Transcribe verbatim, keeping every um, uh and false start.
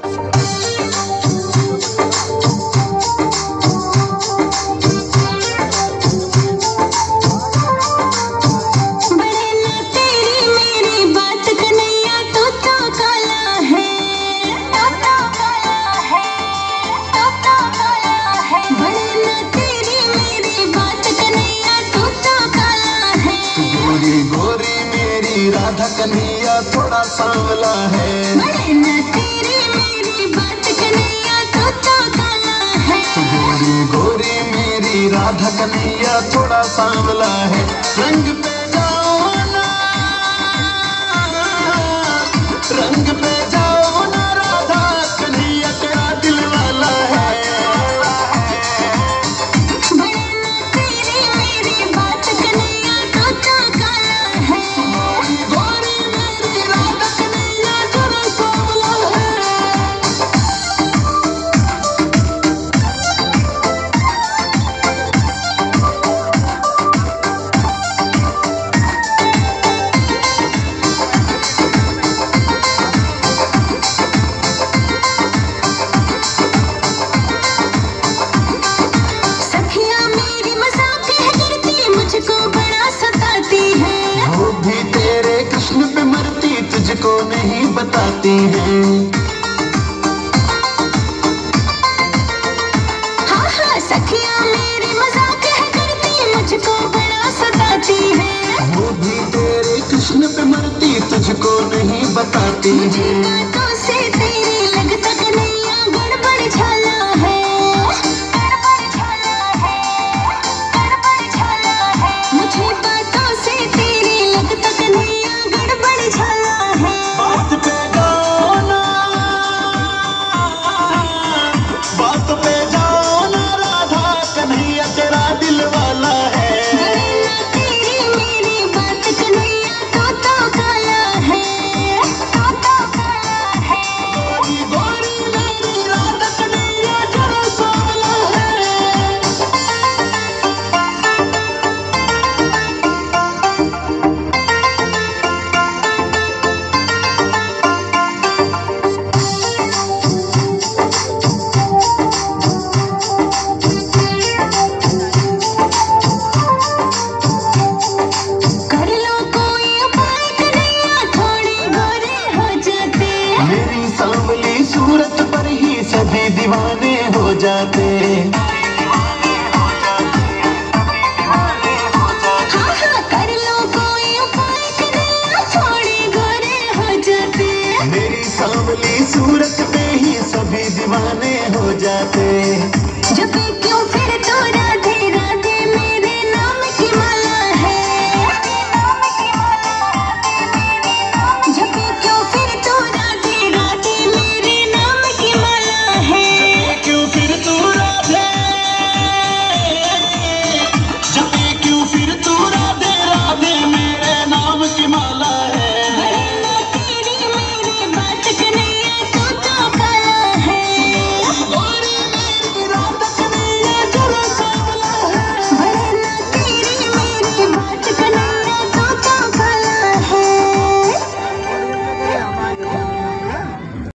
राधा कन्हैया थोड़ा सांवला है। बड़े न तेरी मेरी बात कन्हैया तो तो काला है। तो गोरी गोरी मेरी राधा कन्हैया थोड़ा सांवला है। रंग पे जाओ ना, रंग पे जाओ ना राधा कन्हैया तेरा दिल वाला है। बड़े न तेरी मेरी बात कन्हैया तो तो काला है। गोरी मेरी राधा कन्हैया थोड़ा सांवला है। सखियाँ मेरी मजाक है करती मुझको बड़ा सताती है। वो भी तेरे कृष्ण पे मरती तुझको नहीं बताती हैं। हाँ हाँ सखियाँ मेरी मजाक है करती मुझको बड़ा सताती है। वो भी तेरे कृष्ण पे मरती तुझको नहीं बताती मुझे हैं। बातों से तेरी लगता कन्हैया गड़बड़ झाला है। गड़बड़ झाला है, गड़बड़ झाला है। मुझे बातों से तेरी लगता कन्हैया गड़बड़ झाला है। बात पे जाओ ना, बात पे जाओ ना राधा कन्हैया तेरा दिल वाला है। बड़े न तेरी मेरी बात कन्हैया तो तो काला है। तो तो काला है। गोरी गोरी मेरी राधा कन्हैया तेरा सांवला है। कर लो कोई उपाय कन्हैया थोड़े गोरे हो जाते। मेरी सांवली सूरत पर ही सभी दीवाने हो जाते। हाँ हाँ कर लो कोई उपाय कन्हैया थोड़े गोरे हो जाते। मेरी सांवली सूरत पे ही सभी दीवाने हो जाते।